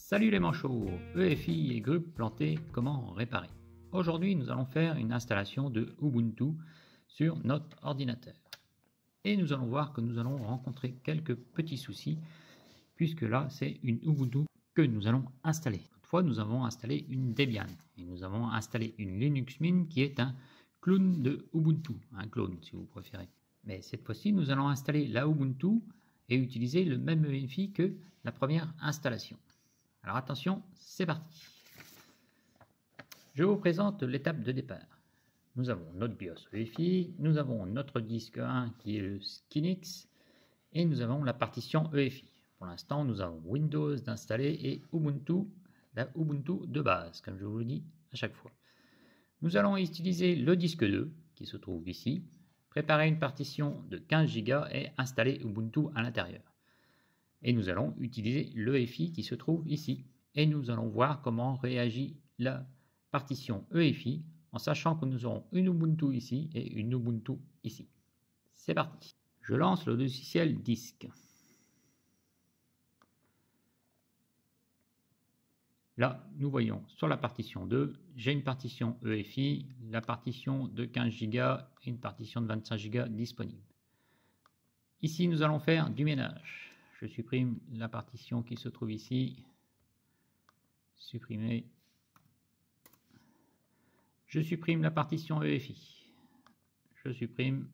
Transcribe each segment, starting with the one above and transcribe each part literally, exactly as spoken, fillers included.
Salut les manchots, E F I et groupe planté, comment réparer? Aujourd'hui nous allons faire une installation de Ubuntu sur notre ordinateur. Et nous allons voir que nous allons rencontrer quelques petits soucis, puisque là c'est une Ubuntu que nous allons installer. Toutefois nous avons installé une Debian, et nous avons installé une Linux Mint qui est un clone de Ubuntu, un clone si vous préférez. Mais cette fois-ci nous allons installer la Ubuntu et utiliser le même E F I que la première installation. Alors attention, c'est parti. Je vous présente l'étape de départ. Nous avons notre BIOS E F I, nous avons notre disque un qui est le Skinix, et nous avons la partition E F I. Pour l'instant, nous avons Windows d'installer et Ubuntu, la Ubuntu de base, comme je vous le dis à chaque fois. Nous allons utiliser le disque deux qui se trouve ici, préparer une partition de quinze giga et installer Ubuntu à l'intérieur. Et nous allons utiliser l'E F I qui se trouve ici. Et nous allons voir comment réagit la partition E F I en sachant que nous aurons une Ubuntu ici et une Ubuntu ici. C'est parti. Je lance le logiciel disque. Là, nous voyons sur la partition deux, j'ai une partition E F I, la partition de quinze giga et une partition de vingt-cinq giga disponible. Ici, nous allons faire du ménage. Je supprime la partition qui se trouve ici. Supprimer. Je supprime la partition E F I. Je supprime.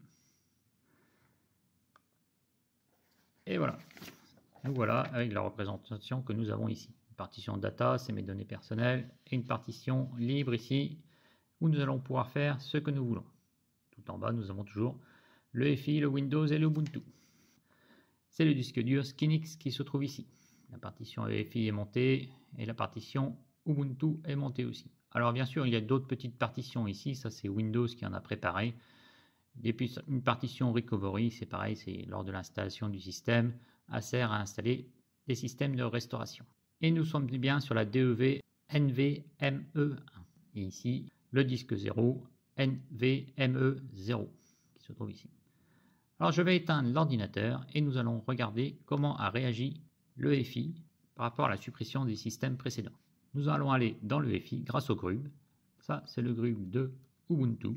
Et voilà. Nous voilà avec la représentation que nous avons ici. Une partition data, c'est mes données personnelles. Et une partition libre ici, où nous allons pouvoir faire ce que nous voulons. Tout en bas, nous avons toujours le E F I, le Windows et l'Ubuntu. C'est le disque dur Skinix qui se trouve ici. La partition E F I est montée et la partition Ubuntu est montée aussi. Alors bien sûr, il y a d'autres petites partitions ici. Ça, c'est Windows qui en a préparé. Et puis une partition Recovery, c'est pareil, c'est lors de l'installation du système, elle sert à installer des systèmes de restauration. Et nous sommes bien sur la D E V N V M E un. Et ici, le disque zéro N V M E zéro qui se trouve ici. Alors je vais éteindre l'ordinateur et nous allons regarder comment a réagi le E F I par rapport à la suppression des systèmes précédents. Nous allons aller dans le E F I grâce au grub. Ça, c'est le grub de Ubuntu.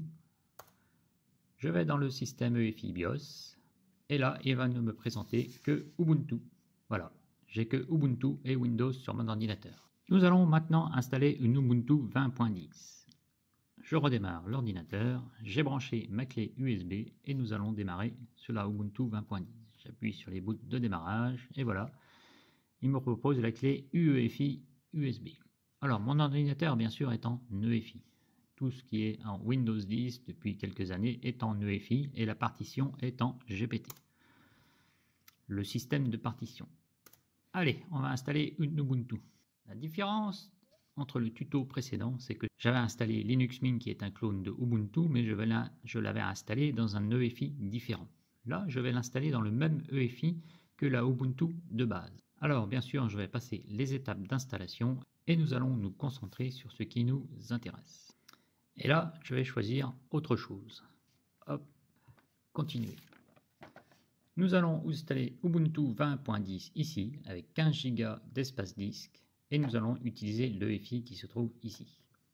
Je vais dans le système E F I BIOS et là, il va ne me présenter que Ubuntu. Voilà, j'ai que Ubuntu et Windows sur mon ordinateur. Nous allons maintenant installer une Ubuntu vingt point dix. Je redémarre l'ordinateur, j'ai branché ma clé U S B et nous allons démarrer sur la Ubuntu vingt point dix. J'appuie sur les bouts de démarrage et voilà, il me propose la clé U E F I U S B. Alors mon ordinateur bien sûr est en E F I. Tout ce qui est en Windows dix depuis quelques années est en E F I et la partition est en G P T. Le système de partition. Allez, on va installer une Ubuntu. La différence entre le tuto précédent, c'est que j'avais installé Linux Mint qui est un clone de Ubuntu, mais je l'avais installé dans un E F I différent. Là, je vais l'installer dans le même E F I que la Ubuntu de base. Alors, bien sûr, je vais passer les étapes d'installation et nous allons nous concentrer sur ce qui nous intéresse. Et là, je vais choisir autre chose. Hop, continuer. Nous allons installer Ubuntu vingt point dix ici, avec quinze giga d'espace disque. Et nous allons utiliser le E F I qui se trouve ici.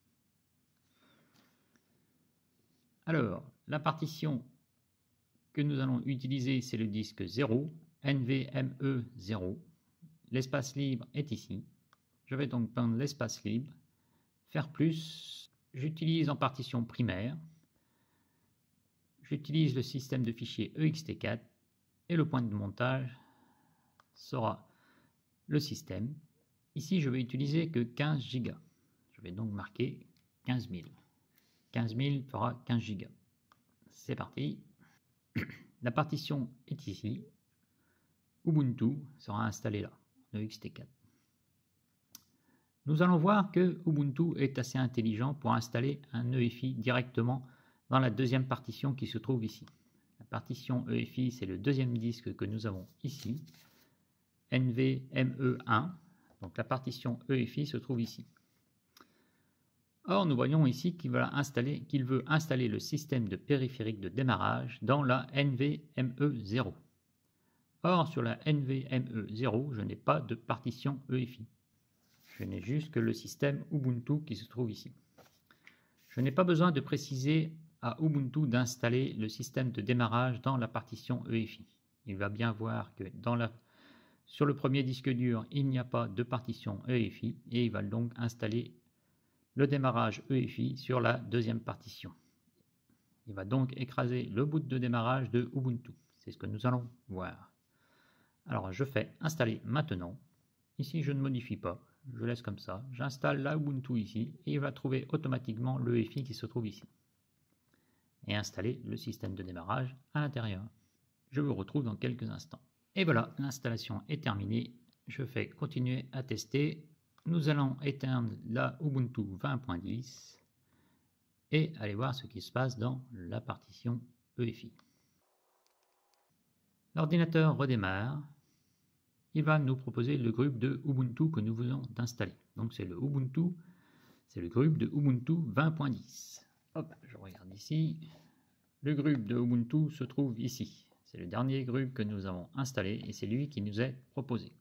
Alors, la partition que nous allons utiliser, c'est le disque zéro, N V M E zéro. L'espace libre est ici. Je vais donc prendre l'espace libre, faire plus. J'utilise en partition primaire. J'utilise le système de fichiers E X T quatre et le point de montage sera le système. Ici, je vais utiliser que quinze giga. Je vais donc marquer quinze mille. quinze mille fera quinze giga. C'est parti. La partition est ici. Ubuntu sera installé là, en E X T quatre. Nous allons voir que Ubuntu est assez intelligent pour installer un E F I directement dans la deuxième partition qui se trouve ici. La partition E F I, c'est le deuxième disque que nous avons ici. N V M E un. Donc la partition E F I se trouve ici. Or, nous voyons ici qu'il va installer, qu'il veut installer le système de périphérique de démarrage dans la N V M E zéro. Or, sur la N V M E zéro, je n'ai pas de partition E F I. Je n'ai juste que le système Ubuntu qui se trouve ici. Je n'ai pas besoin de préciser à Ubuntu d'installer le système de démarrage dans la partition E F I. Il va bien voir que dans la, sur le premier disque dur, il n'y a pas de partition E F I et il va donc installer le démarrage E F I sur la deuxième partition. Il va donc écraser le boot de démarrage de Ubuntu. C'est ce que nous allons voir. Alors je fais installer maintenant. Ici je ne modifie pas, je laisse comme ça. J'installe la Ubuntu ici et il va trouver automatiquement le E F I qui se trouve ici. Et installer le système de démarrage à l'intérieur. Je vous retrouve dans quelques instants. Et voilà, l'installation est terminée. Je fais continuer à tester. Nous allons éteindre la Ubuntu vingt point dix et aller voir ce qui se passe dans la partition E F I. L'ordinateur redémarre. Il va nous proposer le groupe de Ubuntu que nous venons d'installer. Donc c'est le Ubuntu, c'est le groupe de Ubuntu vingt point dix. Hop, je regarde ici. Le groupe de Ubuntu se trouve ici. C'est le dernier groupe que nous avons installé et c'est lui qui nous est proposé.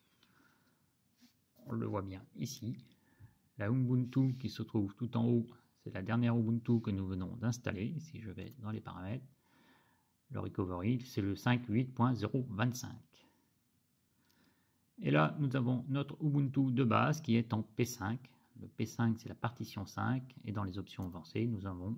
On le voit bien ici. La Ubuntu qui se trouve tout en haut, c'est la dernière Ubuntu que nous venons d'installer. Si je vais dans les paramètres, le recovery, c'est le cinq point huit point zéro vingt-cinq. Et là, nous avons notre Ubuntu de base qui est en P cinq. Le P cinq, c'est la partition cinq. Et dans les options avancées, nous avons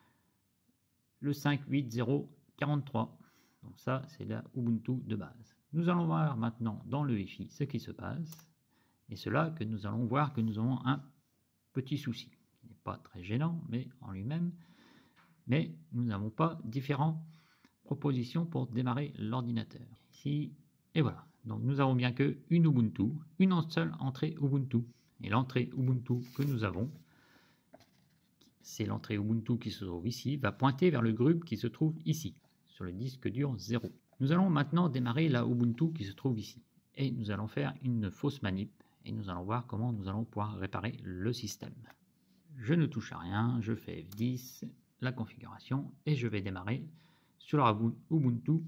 le cinq point huit zéro quarante-trois. Donc ça, c'est la Ubuntu de base. Nous allons voir maintenant dans le E F I ce qui se passe. Et c'est là que nous allons voir que nous avons un petit souci. Qui n'est pas très gênant, mais en lui-même. Mais nous n'avons pas différentes propositions pour démarrer l'ordinateur. Ici, et voilà. Donc nous avons bien que une Ubuntu, une seule entrée Ubuntu. Et l'entrée Ubuntu que nous avons, c'est l'entrée Ubuntu qui se trouve ici, va pointer vers le groupe qui se trouve ici, sur le disque dur zéro. Nous allons maintenant démarrer la Ubuntu qui se trouve ici. Et nous allons faire une fausse manip. Et nous allons voir comment nous allons pouvoir réparer le système. Je ne touche à rien, je fais F dix, la configuration, et je vais démarrer sur la Ubuntu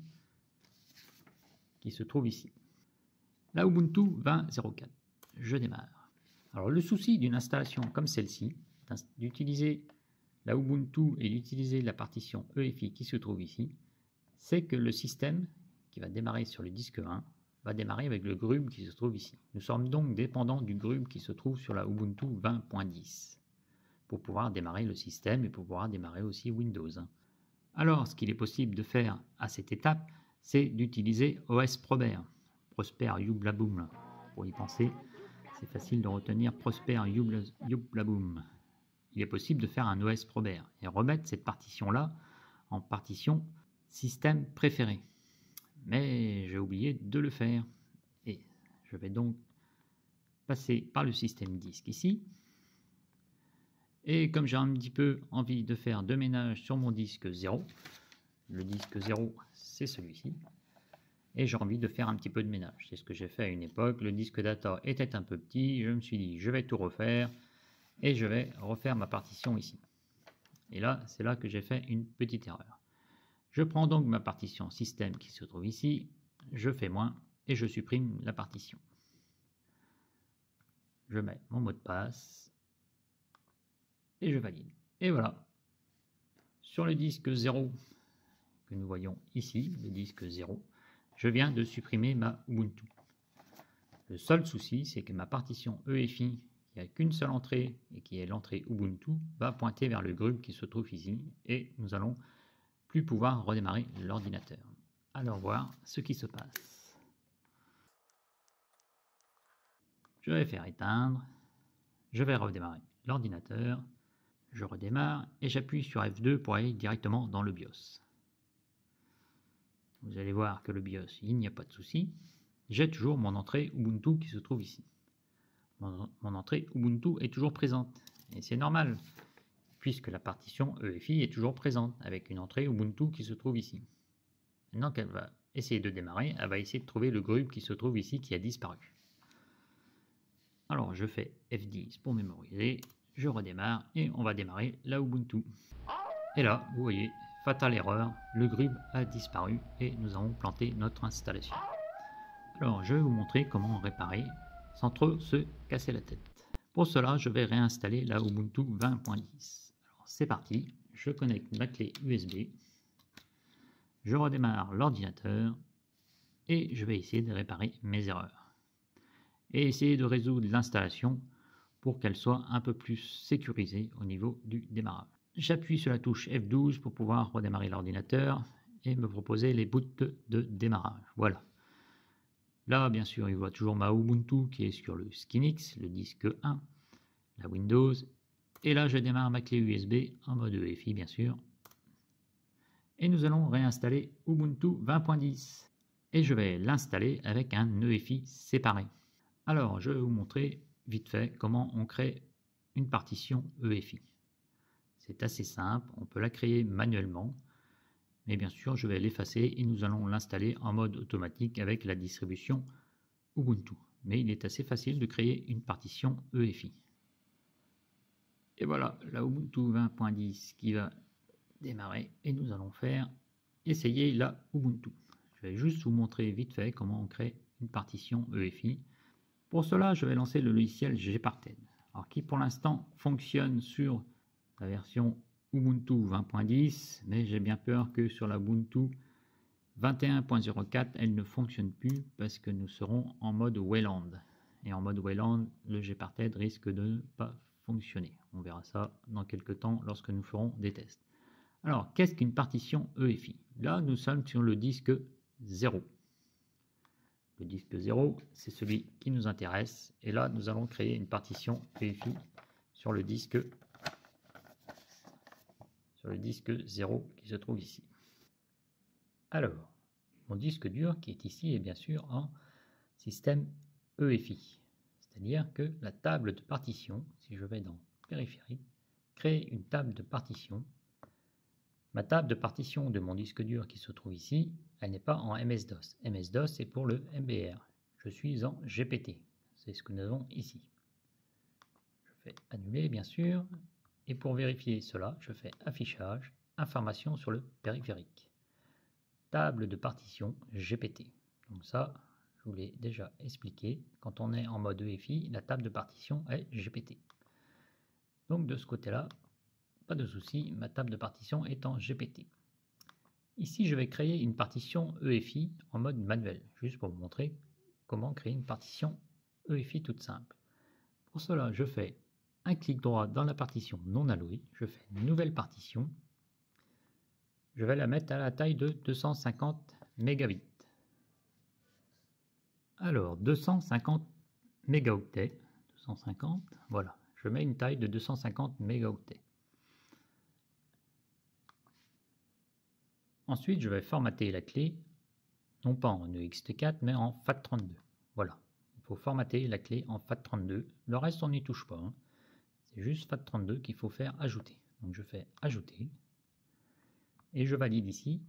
qui se trouve ici. La Ubuntu vingt point zéro quatre. Je démarre. Alors le souci d'une installation comme celle-ci, d'utiliser la Ubuntu et d'utiliser la partition E F I qui se trouve ici, c'est que le système qui va démarrer sur le disque un va démarrer avec le groupe qui se trouve ici. Nous sommes donc dépendants du groupe qui se trouve sur la Ubuntu vingt point dix pour pouvoir démarrer le système et pour pouvoir démarrer aussi Windows. Alors ce qu'il est possible de faire à cette étape, c'est d'utiliser O S Prober. Prosper Yublaboom. Pour y penser, c'est facile de retenir Prosper Yublaboom. Il est possible de faire un O S Prober et remettre cette partition-là en partition système préféré. Mais j'ai oublié de le faire. Et je vais donc passer par le système disque ici. Et comme j'ai un petit peu envie de faire de ménage sur mon disque zéro, le disque zéro, c'est celui-ci. Et j'ai envie de faire un petit peu de ménage. C'est ce que j'ai fait à une époque. Le disque data était un peu petit. Je me suis dit, je vais tout refaire. Et je vais refaire ma partition ici. Et là, c'est là que j'ai fait une petite erreur. Je prends donc ma partition système qui se trouve ici. Je fais moins et je supprime la partition. Je mets mon mot de passe. Et je valide. Et voilà. Sur le disque zéro que nous voyons ici, le disque zéro, je viens de supprimer ma Ubuntu. Le seul souci, c'est que ma partition E F I, qui n'a qu'une seule entrée et qui est l'entrée Ubuntu, va pointer vers le groupe qui se trouve ici et nous allons plus pouvoir redémarrer l'ordinateur. Alors voir ce qui se passe. Je vais faire éteindre. Je vais redémarrer l'ordinateur. Je redémarre et j'appuie sur F deux pour aller directement dans le BIOS. Vous allez voir que le BIOS, il n'y a pas de souci. J'ai toujours mon entrée Ubuntu qui se trouve ici. Mon, mon entrée Ubuntu est toujours présente. Et c'est normal, puisque la partition E F I est toujours présente, avec une entrée Ubuntu qui se trouve ici. Maintenant qu'elle va essayer de démarrer, elle va essayer de trouver le groupe qui se trouve ici, qui a disparu. Alors je fais F dix pour mémoriser, je redémarre, et on va démarrer la Ubuntu. Et là, vous voyez, fatale erreur, le groupe a disparu et nous avons planté notre installation. Alors je vais vous montrer comment réparer sans trop se casser la tête. Pour cela, je vais réinstaller la Ubuntu vingt point dix. Alors c'est parti, je connecte ma clé U S B, je redémarre l'ordinateur et je vais essayer de réparer mes erreurs. Et essayer de résoudre l'installation pour qu'elle soit un peu plus sécurisée au niveau du démarrage. J'appuie sur la touche F douze pour pouvoir redémarrer l'ordinateur et me proposer les bouts de démarrage. Voilà. Là, bien sûr, il voit toujours ma Ubuntu qui est sur le Skinix, le disque un, la Windows. Et là, je démarre ma clé U S B en mode E F I, bien sûr. Et nous allons réinstaller Ubuntu vingt point dix. Et je vais l'installer avec un E F I séparé. Alors, je vais vous montrer vite fait comment on crée une partition E F I. C'est assez simple, on peut la créer manuellement. Mais bien sûr, je vais l'effacer et nous allons l'installer en mode automatique avec la distribution Ubuntu. Mais il est assez facile de créer une partition E F I. Et voilà, la Ubuntu vingt point dix qui va démarrer et nous allons faire essayer la Ubuntu. Je vais juste vous montrer vite fait comment on crée une partition E F I. Pour cela, je vais lancer le logiciel Gparted, alors qui pour l'instant fonctionne sur la version Ubuntu vingt point dix, mais j'ai bien peur que sur la Ubuntu vingt et un point zéro quatre, elle ne fonctionne plus parce que nous serons en mode Wayland. Et en mode Wayland, le Gparted risque de ne pas fonctionner. On verra ça dans quelques temps lorsque nous ferons des tests. Alors, qu'est-ce qu'une partition E F I? Là, nous sommes sur le disque zéro. Le disque zéro, c'est celui qui nous intéresse. Et là, nous allons créer une partition E F I sur le disque sur le disque zéro qui se trouve ici. Alors, mon disque dur qui est ici est bien sûr en système E F I. C'est-à-dire que la table de partition, si je vais dans périphérique, créer une table de partition. Ma table de partition de mon disque dur qui se trouve ici, elle n'est pas en M S DOS. M S DOS c'est pour le M B R. Je suis en G P T. C'est ce que nous avons ici. Je fais annuler bien sûr. Et pour vérifier cela, je fais affichage, information sur le périphérique. Table de partition G P T. Donc ça, je vous l'ai déjà expliqué. Quand on est en mode E F I, la table de partition est G P T. Donc de ce côté-là, pas de souci, ma table de partition est en G P T. Ici, je vais créer une partition E F I en mode manuel, juste pour vous montrer comment créer une partition E F I toute simple. Pour cela, je fais un clic droit dans la partition non allouée, je fais une nouvelle partition, je vais la mettre à la taille de deux cent cinquante mégabits. Alors, deux cent cinquante mégaoctets, deux cent cinquante, voilà, je mets une taille de deux cent cinquante mégaoctets. Ensuite, je vais formater la clé, non pas en E X T quatre, mais en FAT trente-deux. Voilà, il faut formater la clé en FAT trente-deux. Le reste, on n'y touche pas. Hein. C'est juste FAT trente-deux qu'il faut faire ajouter. Donc, je fais ajouter. Et je valide ici.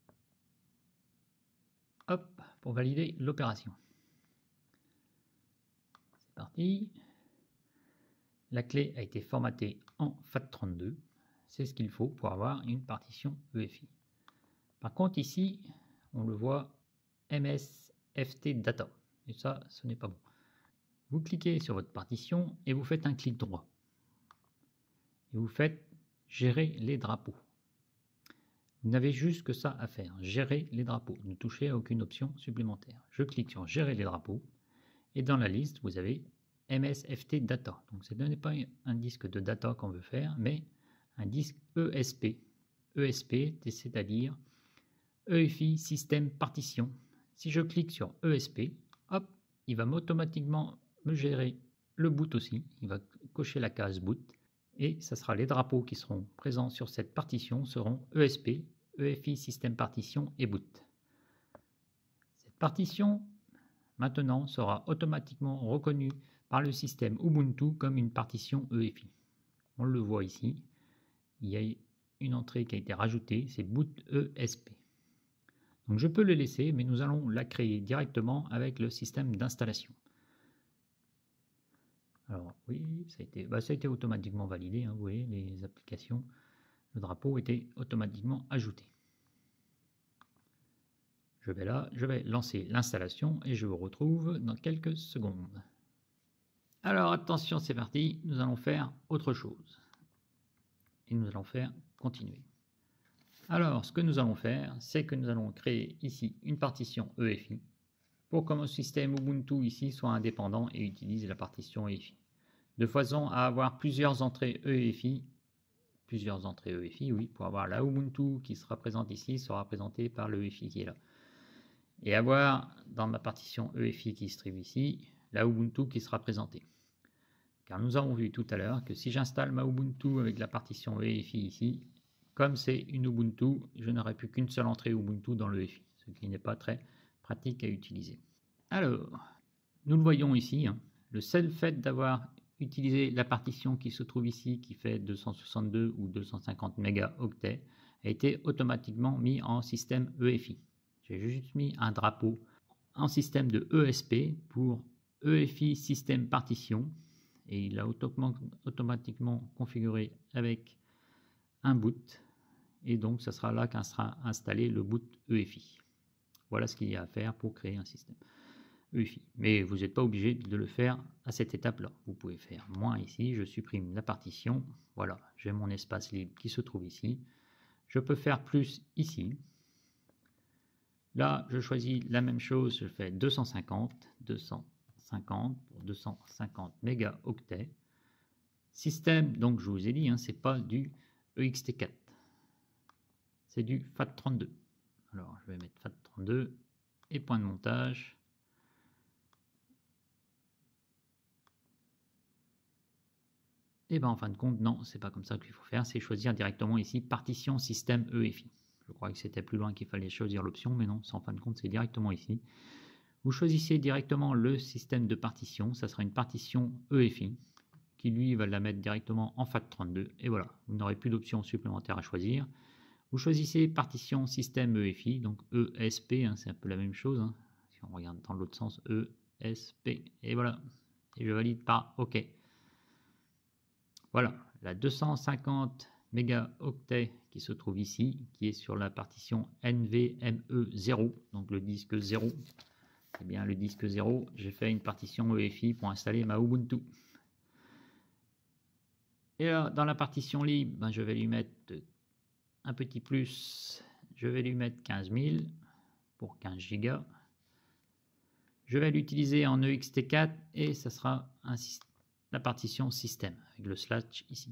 Hop, pour valider l'opération. C'est parti. La clé a été formatée en FAT trente-deux. C'est ce qu'il faut pour avoir une partition E F I. Par contre, ici, on le voit M S F T Data. Et ça, ce n'est pas bon. Vous cliquez sur votre partition et vous faites un clic droit. Et vous faites gérer les drapeaux. Vous n'avez juste que ça à faire. Gérer les drapeaux. Ne touchez à aucune option supplémentaire. Je clique sur gérer les drapeaux. Et dans la liste, vous avez M S F T Data. Donc ce n'est pas un disque de data qu'on veut faire, mais un disque E S P. E S P, c'est-à-dire E F I Système Partition. Si je clique sur E S P, hop, il va automatiquement me gérer le boot aussi. Il va cocher la case boot. Et ça sera les drapeaux qui seront présents sur cette partition seront E S P, E F I Système Partition et boot. Cette partition, maintenant, sera automatiquement reconnue par le système Ubuntu comme une partition E F I. On le voit ici. Il y a une entrée qui a été rajoutée, c'est boot E S P. Donc je peux le laisser, mais nous allons la créer directement avec le système d'installation. Alors oui, ça a été, bah, ça a été automatiquement validé, hein, vous voyez, les applications, le drapeau était automatiquement ajouté. Je vais là, je vais lancer l'installation et je vous retrouve dans quelques secondes. Alors attention, c'est parti, nous allons faire autre chose. Et nous allons faire continuer. Alors, ce que nous allons faire, c'est que nous allons créer ici une partition E F I pour que mon système Ubuntu ici soit indépendant et utilise la partition E F I. De façon à avoir plusieurs entrées E F I, plusieurs entrées E F I, oui, pour avoir la Ubuntu qui sera présente ici, sera représentée par le E F I qui est là. Et avoir dans ma partition E F I qui se trouve ici, la Ubuntu qui sera présentée. Car nous avons vu tout à l'heure que si j'installe ma Ubuntu avec la partition E F I ici, comme c'est une Ubuntu, je n'aurai plus qu'une seule entrée Ubuntu dans le E F I, ce qui n'est pas très pratique à utiliser. Alors, nous le voyons ici, hein, le seul fait d'avoir utilisé la partition qui se trouve ici, qui fait deux cent soixante-deux ou deux cent cinquante mégaoctets, a été automatiquement mis en système E F I. J'ai juste mis un drapeau en système de E S P pour E F I système partition, et il a automatiquement configuré avec un boot. Et donc, ce sera là qu'un sera installé le boot E F I. Voilà ce qu'il y a à faire pour créer un système E F I. Mais vous n'êtes pas obligé de le faire à cette étape-là. Vous pouvez faire moins ici. Je supprime la partition. Voilà, j'ai mon espace libre qui se trouve ici. Je peux faire plus ici. Là, je choisis la même chose. Je fais deux cent cinquante, deux cent cinquante pour deux cent cinquante mégaoctets. Système, donc je vous ai dit, hein, c'est pas du E X T quatre. C'est du F A T trente-deux. Alors, je vais mettre F A T trente-deux et point de montage. Et bien, en fin de compte, non, c'est pas comme ça qu'il faut faire. C'est choisir directement ici partition système E F I. Je crois que c'était plus loin qu'il fallait choisir l'option, mais non, en fin de compte, c'est directement ici. Vous choisissez directement le système de partition. Ça sera une partition E F I qui, lui, va la mettre directement en F A T trente-deux. Et voilà, vous n'aurez plus d'options supplémentaires à choisir. Vous choisissez partition système E F I, donc E S P, hein, c'est un peu la même chose. Hein. Si on regarde dans l'autre sens, E S P, et voilà. Et je valide par OK. Voilà, la deux cent cinquante mégaoctets qui se trouve ici, qui est sur la partition N V M E zéro, donc le disque zéro. Eh bien, le disque zéro, j'ai fait une partition E F I pour installer ma Ubuntu. Et là, dans la partition libre, ben, je vais lui mettre un petit plus, je vais lui mettre quinze mille pour quinze gigas. Je vais l'utiliser en E X T quatre et ça sera un, la partition système avec le slash ici.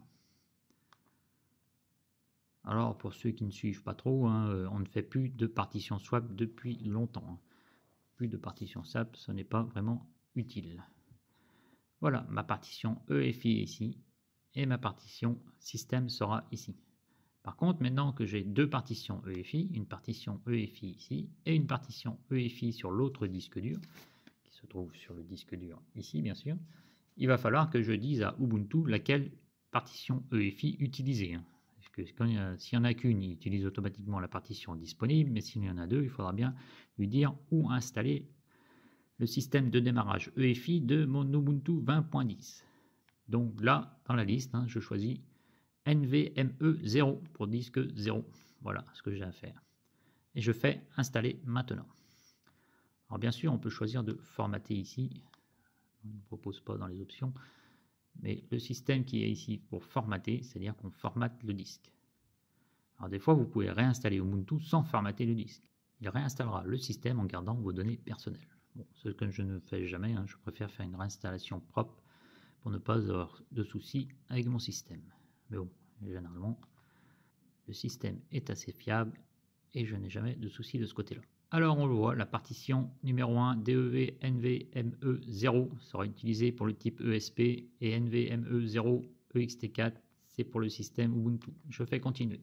Alors pour ceux qui ne suivent pas trop, hein, on ne fait plus de partition swap depuis longtemps. Hein. Plus de partition swap, ce n'est pas vraiment utile. Voilà, ma partition E F I est ici et ma partition système sera ici. Par contre, maintenant que j'ai deux partitions E F I, une partition E F I ici et une partition E F I sur l'autre disque dur, qui se trouve sur le disque dur ici bien sûr, il va falloir que je dise à Ubuntu laquelle partition E F I utiliser. Hein. Parce que s'il n'y en a qu'une, il utilise automatiquement la partition disponible, mais s'il y en a deux, il faudra bien lui dire où installer le système de démarrage E F I de mon Ubuntu vingt point dix. Donc là, dans la liste, hein, je choisis N V M E zéro pour disque zéro. Voilà ce que j'ai à faire. Et je fais installer maintenant. Alors bien sûr, on peut choisir de formater ici. On ne propose pas dans les options. Mais le système qui est ici pour formater, c'est-à-dire qu'on formate le disque. Alors des fois, vous pouvez réinstaller Ubuntu sans formater le disque. Il réinstallera le système en gardant vos données personnelles. Bon, ce que je ne fais jamais, hein, je préfère faire une réinstallation propre pour ne pas avoir de soucis avec mon système. Mais bon, généralement, le système est assez fiable et je n'ai jamais de soucis de ce côté-là. Alors, on le voit, la partition numéro un D E V N V M E zéro sera utilisée pour le type E S P et N V M E zéro E X T quatre, c'est pour le système Ubuntu. Je fais continuer.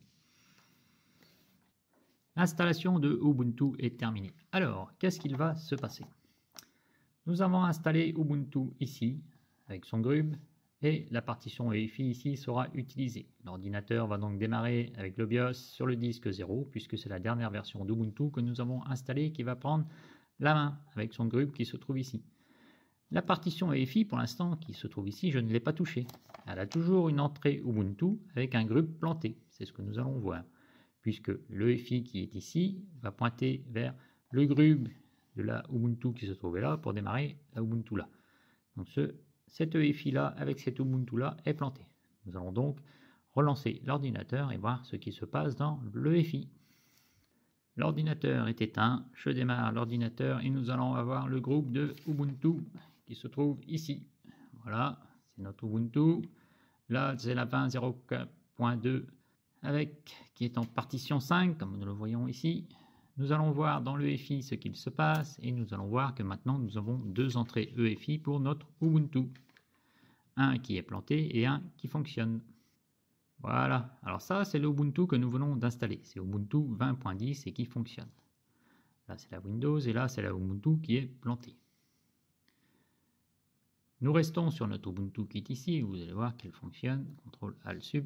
L'installation de Ubuntu est terminée. Alors, qu'est-ce qu'il va se passer? Nous avons installé Ubuntu ici, avec son grub, et la partition E F I ici sera utilisée. L'ordinateur va donc démarrer avec le BIOS sur le disque zéro, puisque c'est la dernière version d'Ubuntu que nous avons installée qui va prendre la main avec son grub qui se trouve ici. La partition E F I, pour l'instant, qui se trouve ici, je ne l'ai pas touchée. Elle a toujours une entrée Ubuntu avec un grub planté. C'est ce que nous allons voir, puisque le E F I qui est ici va pointer vers le grub de la Ubuntu qui se trouvait là pour démarrer la Ubuntu là. Donc ce cet E F I là avec cet Ubuntu là est planté. Nous allons donc relancer l'ordinateur et voir ce qui se passe dans l'E F I. L'ordinateur est éteint, je démarre l'ordinateur et nous allons avoir le groupe de Ubuntu qui se trouve ici. Voilà, c'est notre Ubuntu. Là, c'est la vingt zéro quatre point deux avec qui est en partition cinq, comme nous le voyons ici. Nous allons voir dans l'E F I ce qu'il se passe et nous allons voir que maintenant nous avons deux entrées E F I pour notre Ubuntu. Un qui est planté et un qui fonctionne. Voilà, alors ça c'est l'Ubuntu que nous venons d'installer. C'est Ubuntu vingt point dix et qui fonctionne. Là c'est la Windows et là c'est la Ubuntu qui est plantée. Nous restons sur notre Ubuntu qui est ici, vous allez voir qu'elle fonctionne. contrôle alt sup.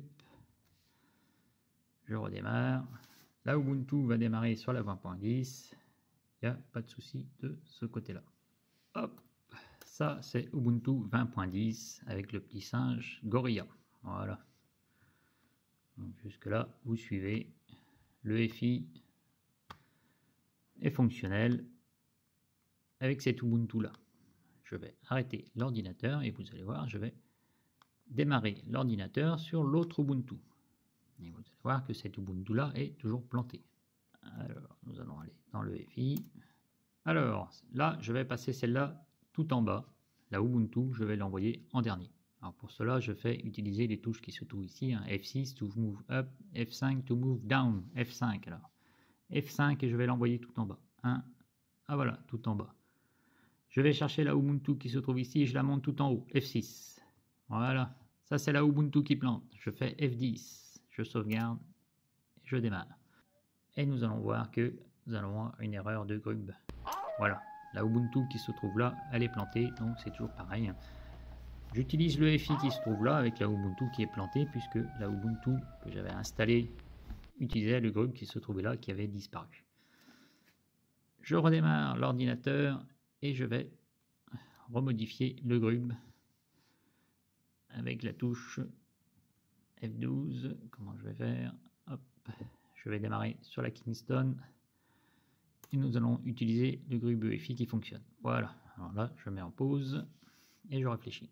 Je redémarre. La Ubuntu va démarrer sur la vingt point dix. Il n'y a pas de souci de ce côté-là. Hop, ça c'est Ubuntu vingt point dix avec le petit singe Gorilla. Voilà. Jusque là, vous suivez. Le F I est fonctionnel avec cet Ubuntu là. Je vais arrêter l'ordinateur et vous allez voir, je vais démarrer l'ordinateur sur l'autre Ubuntu. Et vous allez voir que cet Ubuntu là est toujours planté. Alors, nous allons aller dans le F I. Alors, là, je vais passer celle-là tout en bas. La Ubuntu, je vais l'envoyer en dernier. Alors pour cela, je fais utiliser les touches qui se trouvent ici. Hein, F six to move up, F cinq to move down, F cinq alors. F cinq et je vais l'envoyer tout en bas. un, ah voilà, tout en bas. Je vais chercher la Ubuntu qui se trouve ici et je la monte tout en haut, F six. Voilà, ça c'est la Ubuntu qui plante. Je fais F dix, je sauvegarde et je démarre. Et nous allons voir que nous allons avoir une erreur de grub. Voilà, la Ubuntu qui se trouve là, elle est plantée, donc c'est toujours pareil. J'utilise le F I qui se trouve là avec la Ubuntu qui est plantée puisque la Ubuntu que j'avais installée utilisait le grub qui se trouvait là qui avait disparu. Je redémarre l'ordinateur et je vais remodifier le grub avec la touche F douze. Comment je vais faire? Hop, je vais démarrer sur la Kingston et nous allons utiliser le grub E F I qui fonctionne. Voilà, alors là je mets en pause et je réfléchis.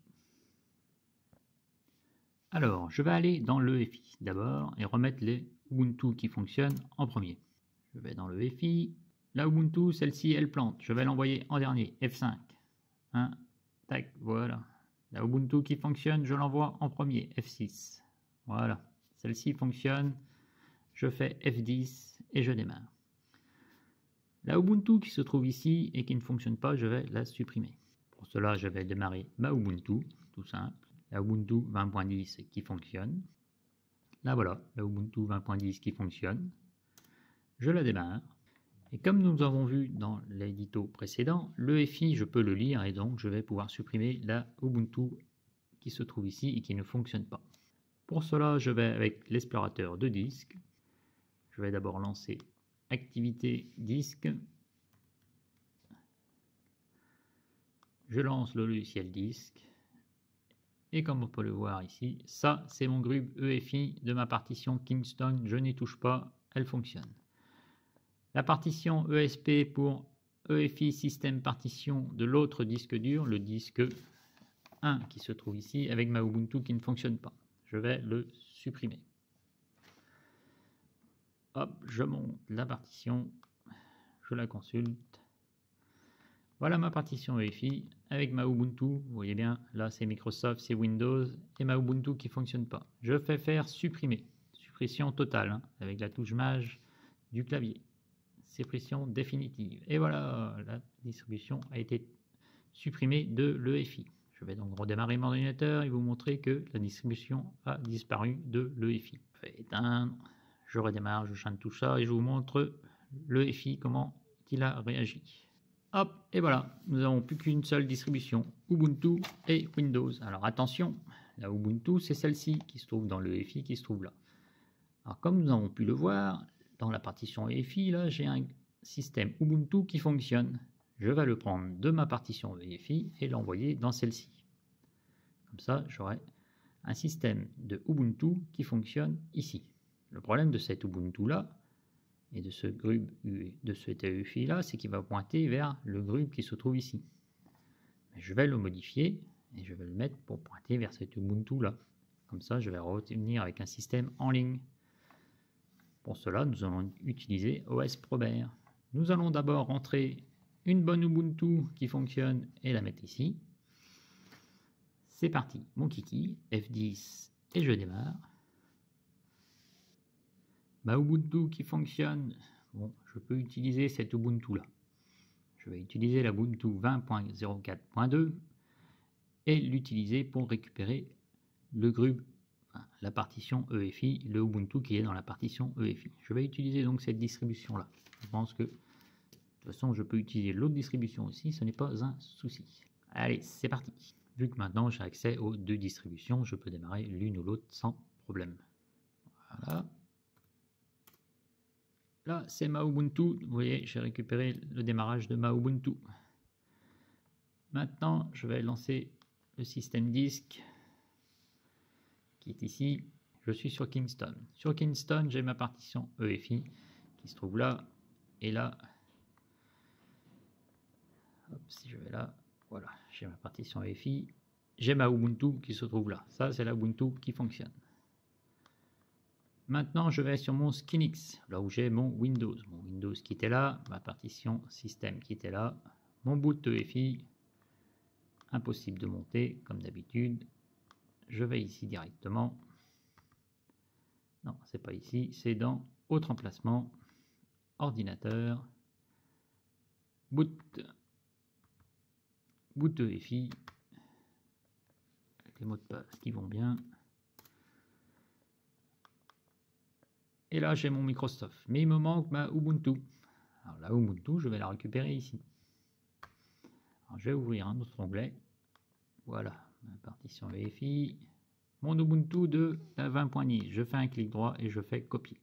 Alors, je vais aller dans le F I d'abord et remettre les Ubuntu qui fonctionnent en premier. Je vais dans le F I. La Ubuntu, celle-ci, elle plante. Je vais l'envoyer en dernier, F cinq. Hein, tac, voilà. La Ubuntu qui fonctionne, je l'envoie en premier, F six. Voilà, celle-ci fonctionne. Je fais F dix et je démarre. La Ubuntu qui se trouve ici et qui ne fonctionne pas, je vais la supprimer. Pour cela, je vais démarrer ma Ubuntu, tout simple. La Ubuntu vingt point dix qui fonctionne. Là voilà, la Ubuntu vingt point dix qui fonctionne. Je la démarre. Et comme nous avons vu dans l'édito précédent, le F I je peux le lire et donc je vais pouvoir supprimer la Ubuntu qui se trouve ici et qui ne fonctionne pas. Pour cela, je vais avec l'explorateur de disque. Je vais d'abord lancer activité disque. Je lance le logiciel disque. Et comme on peut le voir ici, ça c'est mon grub E F I de ma partition Kingston, je n'y touche pas, elle fonctionne. La partition E S P pour E F I système partition de l'autre disque dur, le disque un qui se trouve ici avec ma Ubuntu qui ne fonctionne pas. Je vais le supprimer. Hop, je monte la partition, je la consulte. Voilà ma partition E F I avec ma Ubuntu. Vous voyez bien, là c'est Microsoft, c'est Windows et ma Ubuntu qui ne fonctionne pas. Je fais faire supprimer. Suppression totale hein, avec la touche maj du clavier. Suppression définitive. Et voilà, la distribution a été supprimée de l'E F I. Je vais donc redémarrer mon ordinateur et vous montrer que la distribution a disparu de l'E F I. Je vais éteindre, je redémarre, je change tout ça et je vous montre l'E F I, comment il a réagi. Hop, et voilà, nous n'avons plus qu'une seule distribution, Ubuntu et Windows. Alors attention, la Ubuntu, c'est celle-ci qui se trouve dans le E F I, qui se trouve là. Alors comme nous avons pu le voir, dans la partition E F I, là, j'ai un système Ubuntu qui fonctionne. Je vais le prendre de ma partition E F I et l'envoyer dans celle-ci. Comme ça, j'aurai un système de Ubuntu qui fonctionne ici. Le problème de cet Ubuntu-là, et de ce grub, de cet E F I là, c'est qu'il va pointer vers le grub qui se trouve ici. Je vais le modifier et je vais le mettre pour pointer vers cet Ubuntu là. Comme ça, je vais revenir avec un système en ligne. Pour cela, nous allons utiliser O S Probert. Nous allons d'abord rentrer une bonne Ubuntu qui fonctionne et la mettre ici. C'est parti, mon kiki, F dix et je démarre. Ma Ubuntu qui fonctionne, bon, je peux utiliser cette Ubuntu là. Je vais utiliser la Ubuntu vingt point zéro quatre point deux et l'utiliser pour récupérer le grub, enfin, la partition E F I, le Ubuntu qui est dans la partition E F I. Je vais utiliser donc cette distribution là. Je pense que de toute façon je peux utiliser l'autre distribution aussi, ce n'est pas un souci. Allez, c'est parti. Vu que maintenant j'ai accès aux deux distributions, je peux démarrer l'une ou l'autre sans problème. Voilà. Là, c'est ma Ubuntu. Vous voyez, j'ai récupéré le démarrage de ma Ubuntu. Maintenant, je vais lancer le système disque qui est ici. Je suis sur Kingston. Sur Kingston, j'ai ma partition E F I qui se trouve là et là. Hop, si je vais là, voilà, j'ai ma partition E F I. J'ai ma Ubuntu qui se trouve là. Ça, c'est la Ubuntu qui fonctionne. Maintenant, je vais sur mon Skinix, là où j'ai mon Windows. Mon Windows qui était là, ma partition système qui était là, mon boot E F I. Impossible de monter, comme d'habitude. Je vais ici directement. Non, c'est pas ici, c'est dans Autre emplacement, Ordinateur, Boot, Boot E F I, avec les mots de passe qui vont bien. Et là, j'ai mon Microsoft. Mais il me manque ma Ubuntu. Alors la Ubuntu, je vais la récupérer ici. Alors, je vais ouvrir un autre onglet. Voilà, ma partition E F I. Mon Ubuntu de la vingt point dix. Je fais un clic droit et je fais copier.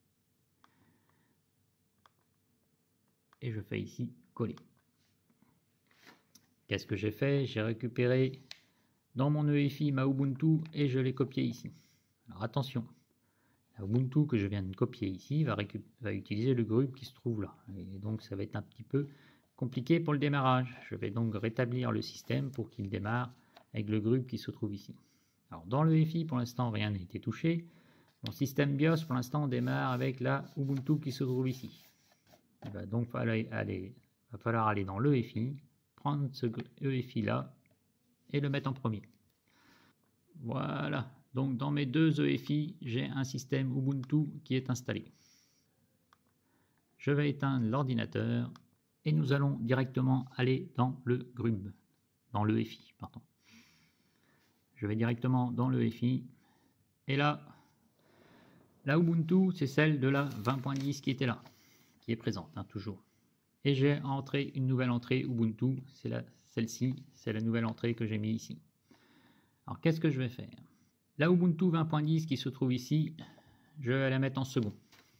Et je fais ici coller. Qu'est-ce que j'ai fait? J'ai récupéré dans mon E F I ma Ubuntu et je l'ai copié ici. Alors attention. La Ubuntu que je viens de copier ici va, va utiliser le grub qui se trouve là. Et donc ça va être un petit peu compliqué pour le démarrage. Je vais donc rétablir le système pour qu'il démarre avec le grub qui se trouve ici. Alors dans le E F I pour l'instant rien n'a été touché. Mon système BIOS pour l'instant démarre avec la Ubuntu qui se trouve ici. Il va donc aller, aller, va falloir aller dans l'E F I, prendre ce E F I là et le mettre en premier. Voilà. Donc dans mes deux E F I, j'ai un système Ubuntu qui est installé. Je vais éteindre l'ordinateur et nous allons directement aller dans le grub, dans le E F I, pardon. Je vais directement dans le E F I et là, la Ubuntu, c'est celle de la vingt point dix qui était là, qui est présente, hein, toujours. Et j'ai entré une nouvelle entrée Ubuntu, c'est celle-ci, c'est la nouvelle entrée que j'ai mis ici. Alors qu'est-ce que je vais faire? La Ubuntu vingt point dix qui se trouve ici, je vais la mettre en second.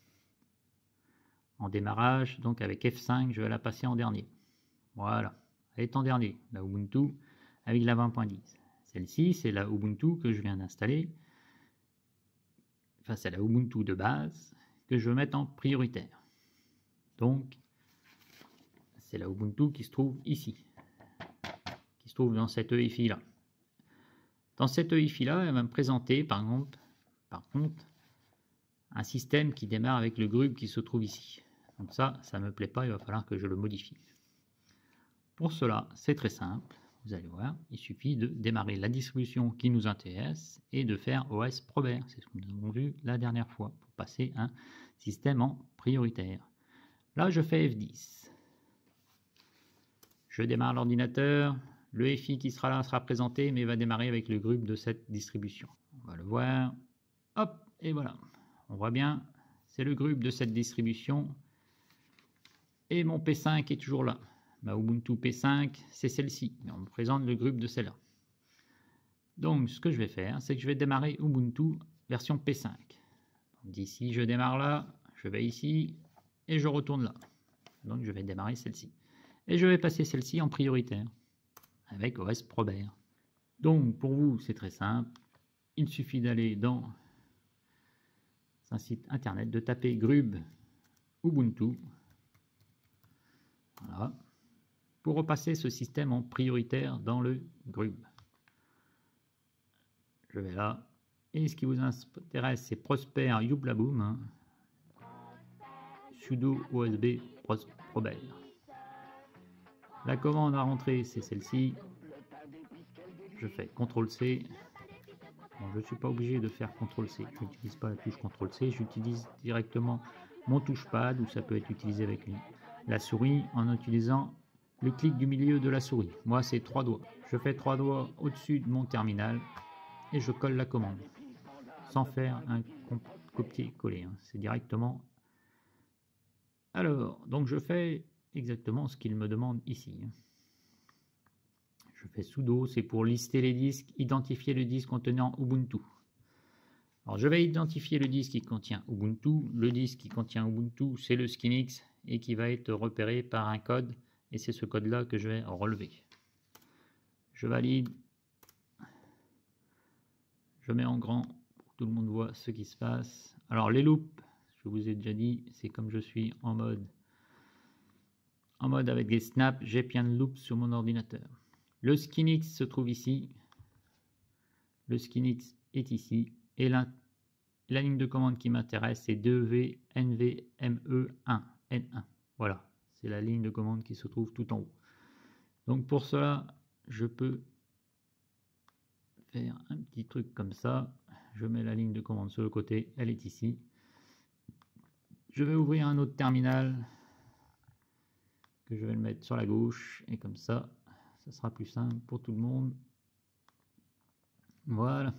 En démarrage, donc avec F cinq, je vais la passer en dernier. Voilà, elle est en dernier, la Ubuntu avec la vingt point dix. Celle-ci, c'est la Ubuntu que je viens d'installer. Enfin, c'est la Ubuntu de base que je veux mettre en prioritaire. Donc, c'est la Ubuntu qui se trouve ici, qui se trouve dans cette E F I là. Dans cette E F I là, elle va me présenter par contre, par contre un système qui démarre avec le grub qui se trouve ici. Donc ça, ça ne me plaît pas, il va falloir que je le modifie. Pour cela, c'est très simple, vous allez voir, il suffit de démarrer la distribution qui nous intéresse et de faire O S Probert, c'est ce que nous avons vu la dernière fois, pour passer un système en prioritaire. Là, je fais F dix. Je démarre l'ordinateur. Le F I qui sera là sera présenté, mais va démarrer avec le grub de cette distribution. On va le voir. Hop, et voilà. On voit bien, c'est le grub de cette distribution. Et mon P cinq est toujours là. Ma Ubuntu P cinq, c'est celle-ci. On me présente le grub de celle-là. Donc, ce que je vais faire, c'est que je vais démarrer Ubuntu version P cinq. D'ici, je démarre là, je vais ici, et je retourne là. Donc, je vais démarrer celle-ci. Et je vais passer celle-ci en prioritaire, avec O S Probert. Donc, pour vous, c'est très simple. Il suffit d'aller dans un site internet, de taper grub Ubuntu. Voilà. Pour repasser ce système en prioritaire dans le grub. Je vais là. Et ce qui vous intéresse, c'est Prosper Youblaboom. Hein. Sudo O S B Prosper. La commande à rentrer, c'est celle-ci. Je fais contrôle C. Bon, je ne suis pas obligé de faire contrôle C. Je n'utilise pas la touche contrôle C. J'utilise directement mon touchpad, ou ça peut être utilisé avec la souris en utilisant le clic du milieu de la souris. Moi, c'est trois doigts. Je fais trois doigts au-dessus de mon terminal et je colle la commande sans faire un copier-coller. Hein. C'est directement. Alors, donc je fais exactement ce qu'il me demande ici. Je fais sudo, c'est pour lister les disques, identifier le disque contenant Ubuntu. Alors je vais identifier le disque qui contient Ubuntu. Le disque qui contient Ubuntu, c'est le Skinix et qui va être repéré par un code. Et c'est ce code-là que je vais relever. Je valide. Je mets en grand pour que tout le monde voit ce qui se passe. Alors les loops, je vous ai déjà dit, c'est comme je suis en mode en mode avec des snaps, j'ai plein de loops sur mon ordinateur. Le Skinix se trouve ici. Le Skinix est ici. Et la, la ligne de commande qui m'intéresse, c'est deux v n v m e un n un. Voilà, c'est la ligne de commande qui se trouve tout en haut. Donc pour cela, je peux faire un petit truc comme ça. Je mets la ligne de commande sur le côté, elle est ici. Je vais ouvrir un autre terminal que je vais le mettre sur la gauche et comme ça, ça sera plus simple pour tout le monde. Voilà.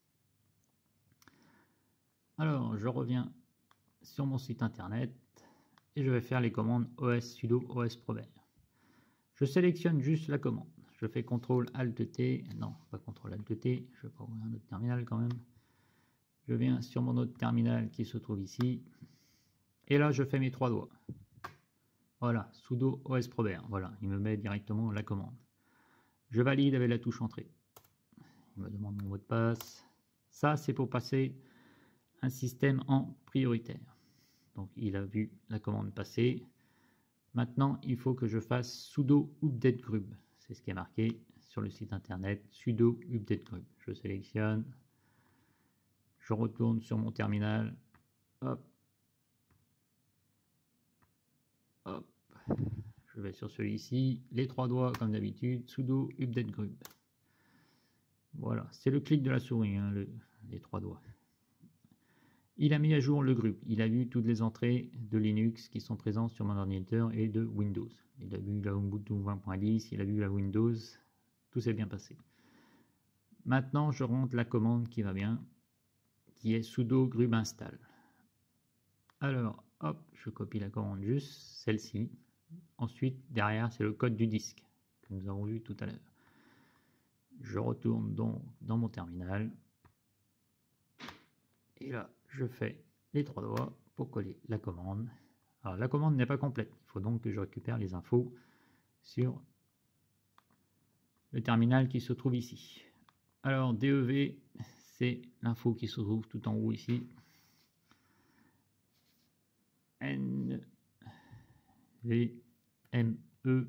Alors, je reviens sur mon site internet et je vais faire les commandes O S sudo O S prober. Je sélectionne juste la commande. Je fais contrôle alt T. Non, pas contrôle alt T. Je vais pas ouvrir un autre terminal quand même. Je viens sur mon autre terminal qui se trouve ici. Et là, je fais mes trois doigts. Voilà, sudo O S prober. Voilà, il me met directement la commande. Je valide avec la touche entrée. Il me demande mon mot de passe. Ça, c'est pour passer un système en prioritaire. Donc, il a vu la commande passer. Maintenant, il faut que je fasse sudo update grub. C'est ce qui est marqué sur le site internet, sudo update grub. Je sélectionne. Je retourne sur mon terminal. Hop. Hop. Je vais sur celui-ci. Les trois doigts, comme d'habitude, sudo update grub. Voilà, c'est le clic de la souris, hein, le, les trois doigts. Il a mis à jour le grub. Il a vu toutes les entrées de Linux qui sont présentes sur mon ordinateur et de Windows. Il a vu la Ubuntu vingt point dix, il a vu la Windows. Tout s'est bien passé. Maintenant, je rentre la commande qui va bien, qui est sudo grub install. Alors, hop, je copie la commande juste, celle-ci. Ensuite, derrière, c'est le code du disque que nous avons vu tout à l'heure. Je retourne donc dans mon terminal. Et là, je fais les trois doigts pour coller la commande. Alors, la commande n'est pas complète. Il faut donc que je récupère les infos sur le terminal qui se trouve ici. Alors, dev, c'est l'info qui se trouve tout en haut ici. N V M E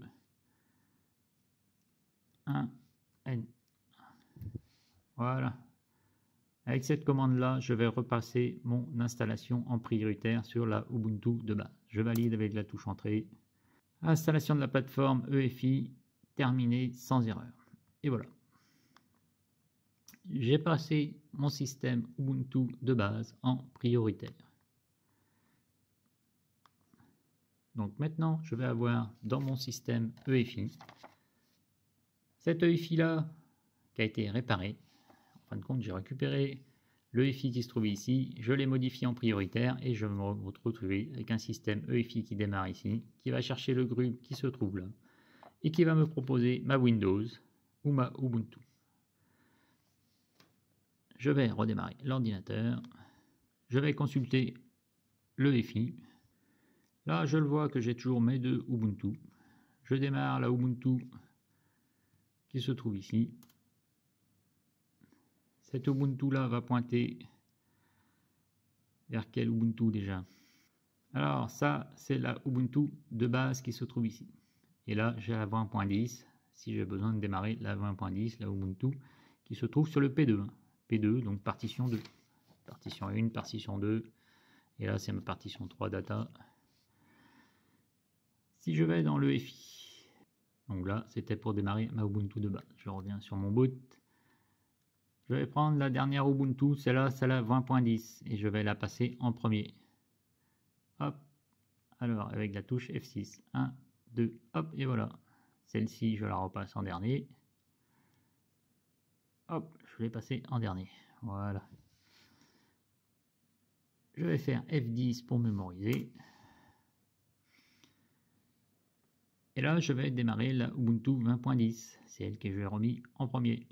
un N. Voilà. Avec cette commande-là, je vais repasser mon installation en prioritaire sur la Ubuntu de base. Je valide avec la touche entrée. Installation de la plateforme E F I terminée sans erreur. Et voilà. J'ai passé mon système Ubuntu de base en prioritaire. Donc maintenant, je vais avoir dans mon système E F I cette E F I-là qui a été réparée. En fin de compte, j'ai récupéré le E F I qui se trouve ici, je l'ai modifié en prioritaire et je vais me retrouver avec un système E F I qui démarre ici, qui va chercher le grub qui se trouve là et qui va me proposer ma Windows ou ma Ubuntu. Je vais redémarrer l'ordinateur, je vais consulter le E F I. Là, je le vois que j'ai toujours mes deux Ubuntu. Je démarre la Ubuntu qui se trouve ici. Cette Ubuntu là va pointer vers quel Ubuntu déjà? Alors ça, c'est la Ubuntu de base qui se trouve ici. Et là, j'ai la vingt point dix. Si j'ai besoin de démarrer la vingt point dix, la Ubuntu qui se trouve sur le P deux. P deux, donc partition deux. Partition un, partition deux. Et là, c'est ma partition trois data. Si je vais dans le F I, donc là, c'était pour démarrer ma Ubuntu de base. Je reviens sur mon boot. Je vais prendre la dernière Ubuntu, celle-là, c'est la vingt point dix, et je vais la passer en premier. Hop, alors avec la touche F six, un, deux, hop, et voilà. Celle-ci, je la repasse en dernier. Hop, je l'ai passée en dernier. Voilà. Je vais faire F dix pour mémoriser. Et là, je vais démarrer la Ubuntu vingt point dix. C'est elle que je vais remis en premier.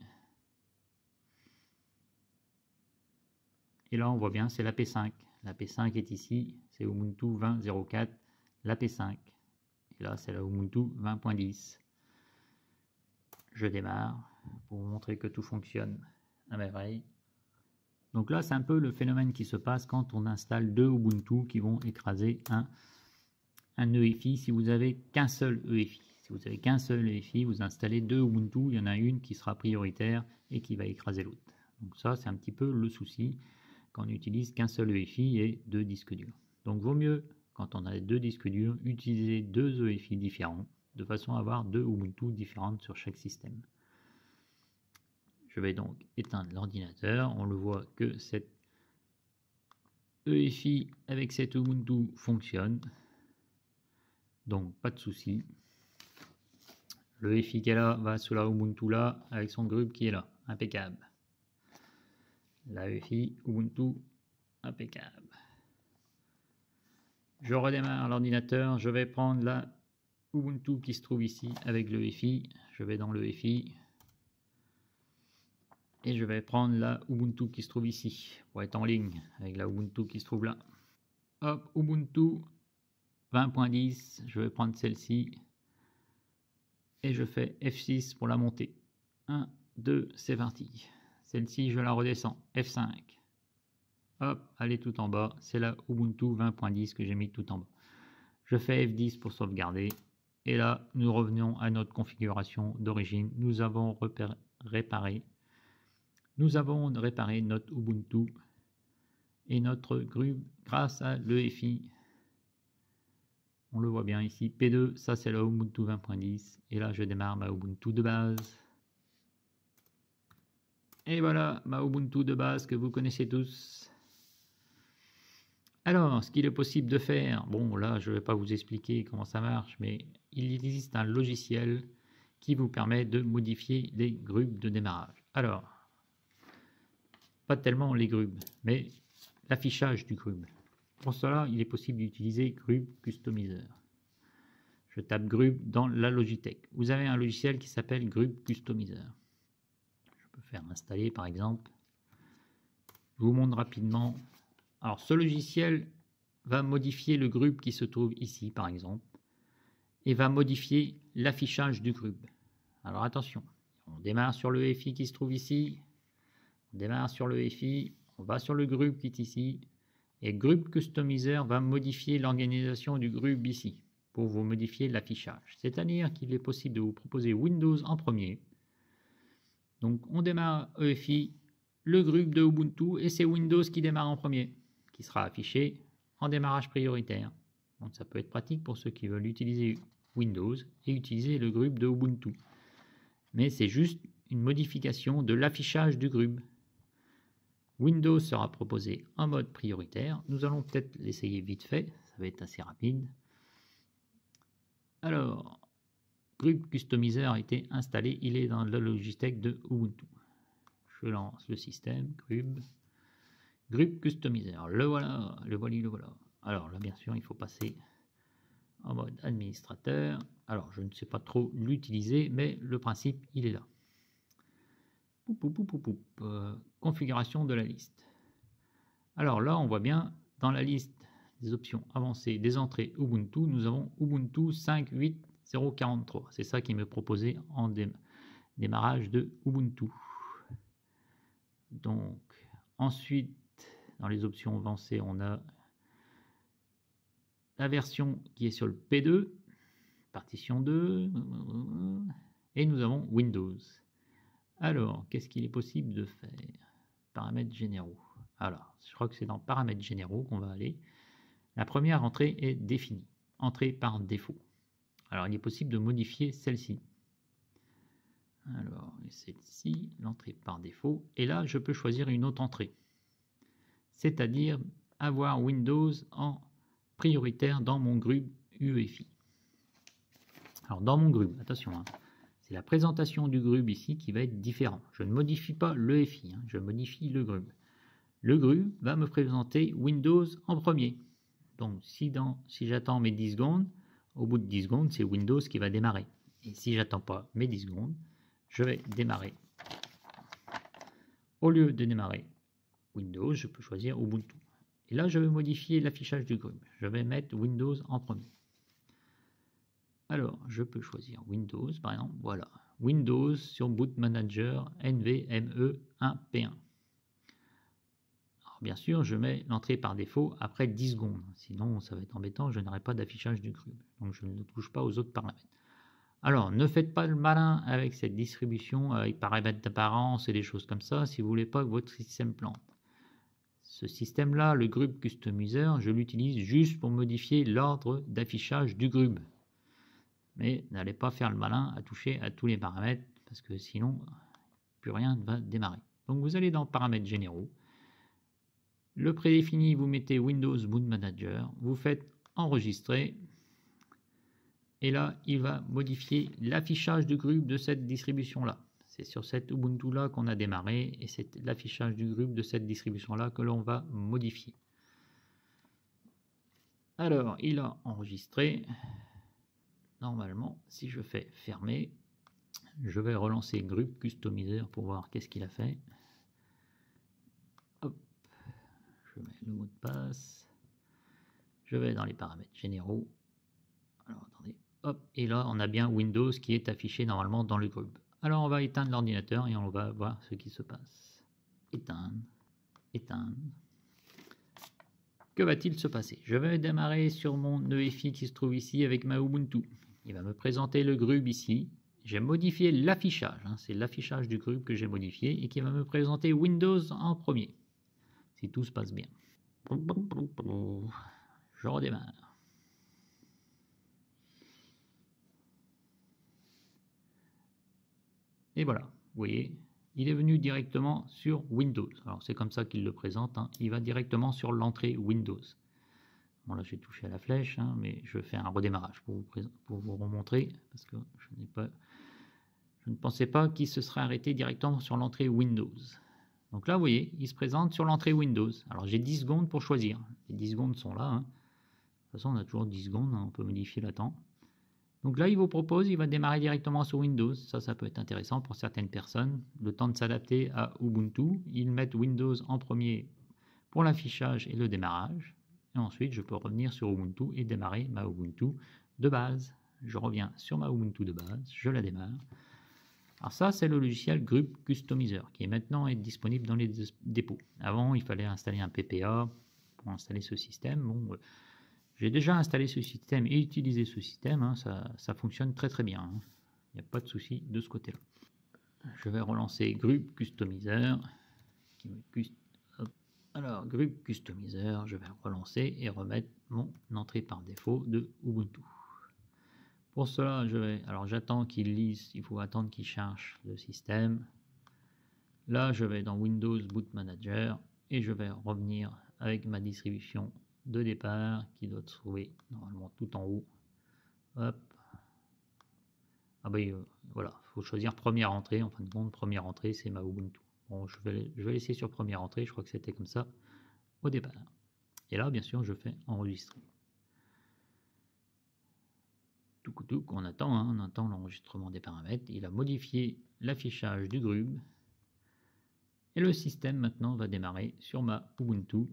Et là, on voit bien, c'est la P cinq. La P cinq est ici. C'est Ubuntu vingt point zéro quatre, la P cinq. Et là, c'est la Ubuntu vingt point dix. Je démarre pour vous montrer que tout fonctionne à merveille. Donc là, c'est un peu le phénomène qui se passe quand on installe deux Ubuntu qui vont écraser un un E F I si vous n'avez qu'un seul E F I. Si vous n'avez qu'un seul E F I, vous installez deux Ubuntu, il y en a une qui sera prioritaire et qui va écraser l'autre. Donc ça, c'est un petit peu le souci quand on n'utilise qu'un seul E F I et deux disques durs. Donc vaut mieux, quand on a deux disques durs, utiliser deux E F I différents, de façon à avoir deux Ubuntu différentes sur chaque système. Je vais donc éteindre l'ordinateur. On le voit que cette E F I avec cet Ubuntu fonctionne. Donc pas de souci. Le E F I qui est là va sur la Ubuntu là avec son groupe qui est là. Impeccable. La E F I Ubuntu impeccable. Je redémarre l'ordinateur. Je vais prendre la Ubuntu qui se trouve ici avec le E F I. Je vais dans le E F I. Et je vais prendre la Ubuntu qui se trouve ici pour être en ligne avec la Ubuntu qui se trouve là. Hop, Ubuntu vingt point dix, je vais prendre celle-ci et je fais F six pour la monter. un, deux, c'est parti. Celle-ci, je la redescends. F cinq. Hop, elle est tout en bas. C'est la Ubuntu vingt point dix que j'ai mis tout en bas. Je fais F dix pour sauvegarder. Et là, nous revenons à notre configuration d'origine. Nous avons réparé. Nous avons réparé notre Ubuntu et notre grub grâce à l'E F I. On le voit bien ici. P deux, ça c'est la Ubuntu vingt point dix. Et là, je démarre ma Ubuntu de base. Et voilà, ma Ubuntu de base que vous connaissez tous. Alors, ce qu'il est possible de faire, bon là, je ne vais pas vous expliquer comment ça marche, mais il existe un logiciel qui vous permet de modifier les grubs de démarrage. Alors, pas tellement les grubs, mais l'affichage du grub. Pour cela, il est possible d'utiliser Grub Customizer. Je tape Grub dans la Logitech. Vous avez un logiciel qui s'appelle Grub Customizer. Je peux faire installer par exemple. Je vous montre rapidement. Alors ce logiciel va modifier le grub qui se trouve ici par exemple et va modifier l'affichage du grub. Alors attention, on démarre sur le F I qui se trouve ici. On démarre sur le F I, on va sur le grub qui est ici. Et Grub Customizer va modifier l'organisation du grub ici pour vous modifier l'affichage. C'est-à-dire qu'il est possible de vous proposer Windows en premier. Donc on démarre E F I, le grub de Ubuntu et c'est Windows qui démarre en premier, qui sera affiché en démarrage prioritaire. Donc ça peut être pratique pour ceux qui veulent utiliser Windows et utiliser le grub de Ubuntu. Mais c'est juste une modification de l'affichage du grub. Windows sera proposé en mode prioritaire. Nous allons peut-être l'essayer vite fait, ça va être assez rapide. Alors, Grub Customizer a été installé, il est dans la Logitech de Ubuntu. Je lance le système, Grub. Grub Customizer, le voilà, le voilà, le voilà. Alors là, bien sûr, il faut passer en mode administrateur. Alors, je ne sais pas trop l'utiliser, mais le principe, il est là. Poup, poup, poup, poup, poup. Euh, configuration de la liste. Alors là, on voit bien dans la liste des options avancées des entrées Ubuntu, nous avons Ubuntu cinq point huit point zéro quarante-trois. C'est ça qui me proposé en dé démarrage de Ubuntu. Donc, ensuite, dans les options avancées, on a la version qui est sur le P deux, partition deux, et nous avons Windows. Alors, qu'est-ce qu'il est possible de faire? paramètres généraux. Alors, je crois que c'est dans paramètres généraux qu'on va aller. La première entrée est définie, entrée par défaut. Alors, il est possible de modifier celle-ci. Alors, celle-ci, l'entrée par défaut. Et là, je peux choisir une autre entrée. C'est-à-dire avoir Windows en prioritaire dans mon grub U E F I. Alors, dans mon grub, attention, hein, c'est la présentation du grub ici qui va être différente. Je ne modifie pas l'E F I, hein, je modifie le grub. Le grub va me présenter Windows en premier. Donc, si, dans, si j'attends mes dix secondes, au bout de dix secondes, c'est Windows qui va démarrer. Et si j'attends pas mes dix secondes, je vais démarrer. Au lieu de démarrer Windows, je peux choisir Ubuntu. Et là, je vais modifier l'affichage du grub. Je vais mettre Windows en premier. Alors, je peux choisir Windows, par exemple, voilà. Windows sur Boot Manager N V M E un P un. Alors, bien sûr, je mets l'entrée par défaut après dix secondes. Sinon, ça va être embêtant, je n'aurai pas d'affichage du grub. Donc, je ne touche pas aux autres paramètres. Alors, ne faites pas le malin avec cette distribution, avec paramètres d'apparence et des choses comme ça, si vous ne voulez pas que votre système plante. Ce système-là, le grub customizer, je l'utilise juste pour modifier l'ordre d'affichage du grub. Mais n'allez pas faire le malin à toucher à tous les paramètres, parce que sinon, plus rien ne va démarrer. Donc vous allez dans paramètres généraux. Le prédéfini, vous mettez Windows Boot Manager, vous faites enregistrer. Et là, il va modifier l'affichage du grub de cette distribution-là. C'est sur cette Ubuntu-là qu'on a démarré, et c'est l'affichage du grub de cette distribution-là que l'on va modifier. Alors, il a enregistré. Normalement, si je fais fermer, je vais relancer grub customizer pour voir qu'est-ce qu'il a fait. Hop, je mets le mot de passe. Je vais dans les paramètres généraux. Alors, attendez. Hop, et là, on a bien Windows qui est affiché normalement dans le grub. Alors, on va éteindre l'ordinateur et on va voir ce qui se passe. Éteindre, éteindre. Que va-t-il se passer? Je vais démarrer sur mon E F I qui se trouve ici avec ma Ubuntu. Il va me présenter le grub ici. J'ai modifié l'affichage. Hein, c'est l'affichage du grub que j'ai modifié et qui va me présenter Windows en premier. Si tout se passe bien. Je redémarre. Et voilà, vous voyez, il est venu directement sur Windows. Alors c'est comme ça qu'il le présente, hein. Il va directement sur l'entrée Windows. Bon là j'ai touché à la flèche, hein, mais je fais un redémarrage pour vous, pour vous remontrer, parce que je n'ai pas, je ne pensais pas qu'il se serait arrêté directement sur l'entrée Windows. Donc là vous voyez, il se présente sur l'entrée Windows. Alors j'ai dix secondes pour choisir. Les dix secondes sont là. Hein. De toute façon on a toujours dix secondes, hein, on peut modifier le temps. Donc là, il vous propose, il va démarrer directement sur Windows. Ça, ça peut être intéressant pour certaines personnes. Le temps de s'adapter à Ubuntu. Ils mettent Windows en premier pour l'affichage et le démarrage. Et ensuite, je peux revenir sur Ubuntu et démarrer ma Ubuntu de base. Je reviens sur ma Ubuntu de base, je la démarre. Alors ça, c'est le logiciel Grub Customizer qui est maintenant est disponible dans les dépôts. Avant, il fallait installer un P P A pour installer ce système. Bon, j'ai déjà installé ce système et utilisé ce système, hein, ça, ça fonctionne très très bien. Hein. Il n'y a pas de souci de ce côté-là. Je vais relancer Grub Customizer. Alors, Grub Customizer, je vais relancer et remettre mon entrée par défaut de Ubuntu. Pour cela, je vais, alors j'attends qu'il lise, il faut attendre qu'il charge le système. Là, je vais dans Windows Boot Manager et je vais revenir avec ma distribution de départ qui doit se trouver normalement tout en haut. Hop. Ah ben euh, voilà, il faut choisir première entrée. En fin de compte, première entrée, c'est ma Ubuntu. Bon, je vais, je vais laisser sur première entrée. Je crois que c'était comme ça au départ. Et là, bien sûr, je fais enregistrer. Tout coup tout, on attend, hein, on attend l'enregistrement des paramètres. Il a modifié l'affichage du grub. Et le système maintenant va démarrer sur ma Ubuntu.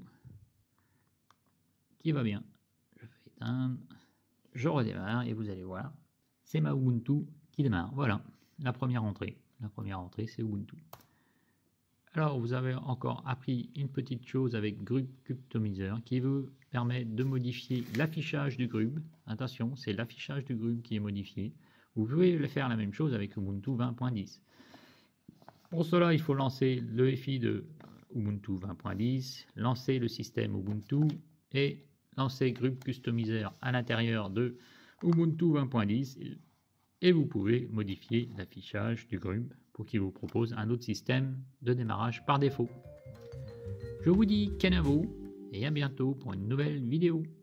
Qui va bien. Je fais éteindre, je redémarre et vous allez voir, c'est ma Ubuntu qui démarre. Voilà, la première entrée. La première entrée, c'est Ubuntu. Alors, vous avez encore appris une petite chose avec Grub Customizer qui vous permet de modifier l'affichage du grub. Attention, c'est l'affichage du grub qui est modifié. Vous pouvez faire la même chose avec Ubuntu vingt point dix. Pour cela, il faut lancer le F I de Ubuntu vingt point dix, lancer le système Ubuntu et lancer Grub Customizer à l'intérieur de Ubuntu vingt point dix et vous pouvez modifier l'affichage du Grub pour qu'il vous propose un autre système de démarrage par défaut. Je vous dis Kenavo et à bientôt pour une nouvelle vidéo.